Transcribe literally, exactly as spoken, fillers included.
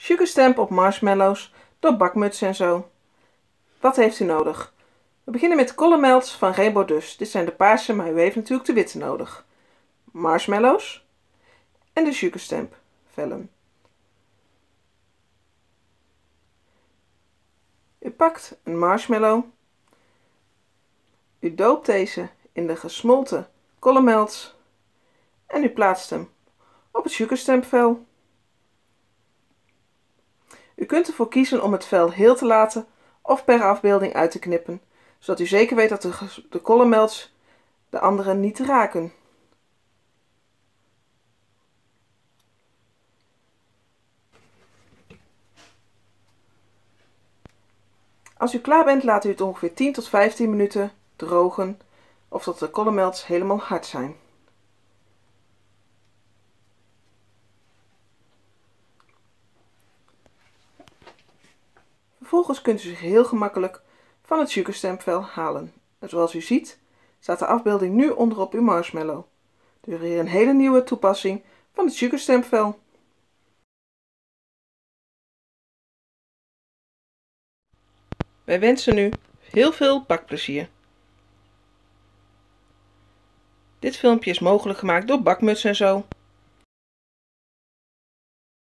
Sugarstamp op marshmallows door Bakmuts en Zo. Wat heeft u nodig? We beginnen met Colormelts van Rainbow Dust. Dit zijn de paarse, maar u heeft natuurlijk de witte nodig. Marshmallows en de Sugarstamp vellen. U pakt een marshmallow. U doopt deze in de gesmolten Colormelts en u plaatst hem op het Sugarstamp vel. U kunt ervoor kiezen om het vel heel te laten of per afbeelding uit te knippen, zodat u zeker weet dat de, de Colormelts de andere niet raken. Als u klaar bent, laat u het ongeveer tien tot vijftien minuten drogen of tot de Colormelts helemaal hard zijn. Vervolgens kunt u zich heel gemakkelijk van het Sugarstamp vel halen. En zoals u ziet staat de afbeelding nu onderop uw marshmallow. Dus weer een hele nieuwe toepassing van het Sugarstamp vel. Wij wensen u heel veel bakplezier. Dit filmpje is mogelijk gemaakt door Bakmuts en Zo.